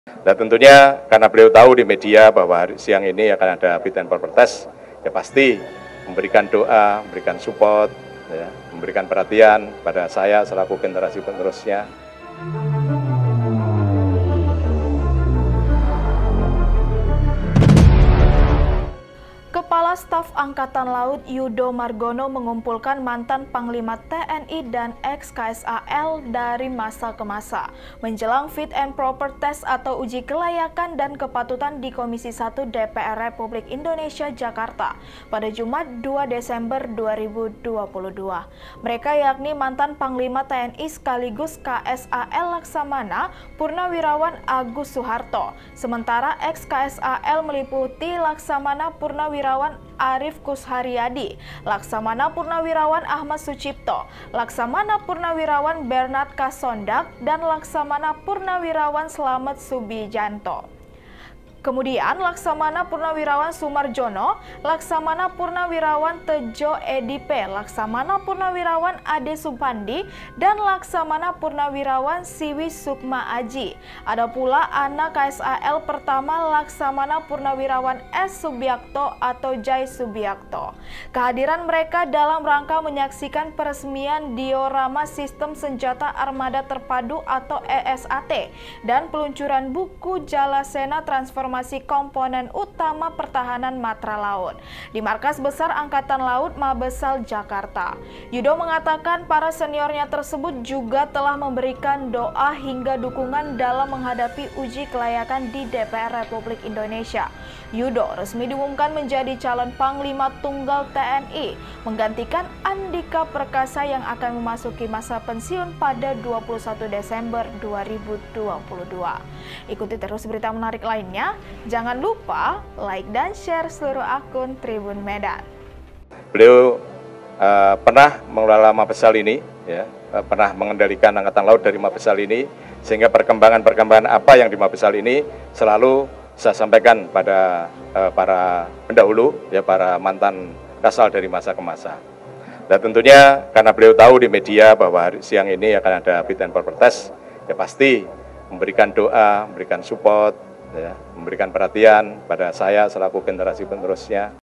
Dan tentunya karena beliau tahu di media bahwa hari siang ini akan ada fit and proper test, ya pasti memberikan doa, memberikan support, ya, memberikan perhatian pada saya selaku generasi penerusnya. Kepala Staf Angkatan Laut Yudo Margono mengumpulkan mantan Panglima TNI dan ex-KSAL dari masa ke masa menjelang fit and proper test atau uji kelayakan dan kepatutan di Komisi 1 DPR Republik Indonesia Jakarta pada Jumat 2 Desember 2022. Mereka yakni mantan Panglima TNI sekaligus KSAL Laksamana Purnawirawan Agus Suharto, sementara ex-KSAL meliputi Laksamana Purnawirawan Arif Kusharyadi, Laksamana Purnawirawan Ahmad Sucipto, Laksamana Purnawirawan Bernard Kasondak, dan Laksamana Purnawirawan Slamet Subijanto. Kemudian Laksamana Purnawirawan Sumarjono, Laksamana Purnawirawan Tejo Edipe, Laksamana Purnawirawan Ade Supandi, dan Laksamana Purnawirawan Siwi Sukma Aji. Ada pula anak KSAL pertama Laksamana Purnawirawan S. Subiakto atau Jai Subiakto. Kehadiran mereka dalam rangka menyaksikan peresmian diorama Sistem Senjata Armada Terpadu atau ESAT dan peluncuran buku Jalasena Transformasi Komponen Utama Pertahanan Matra Laut di Markas Besar Angkatan Laut Mabesal Jakarta. Yudo mengatakan para seniornya tersebut juga telah memberikan doa hingga dukungan dalam menghadapi uji kelayakan di DPR Republik Indonesia. Yudo resmi diumumkan menjadi calon Panglima Tunggal TNI menggantikan Andika Perkasa yang akan memasuki masa pensiun pada 21 Desember 2022. Ikuti terus berita menarik lainnya. Jangan lupa like dan share seluruh akun Tribun Medan. Beliau pernah mengelola Mabesal ini, ya, pernah mengendalikan Angkatan Laut dari Mabesal ini, sehingga perkembangan apa yang di Mabesal ini selalu saya sampaikan pada para pendahulu, ya, para mantan Kasal dari masa ke masa. Dan tentunya karena beliau tahu di media bahwa hari siang ini akan ada fit and proper test, ya pasti memberikan doa, memberikan support, ya, memberikan perhatian pada saya selaku generasi penerusnya.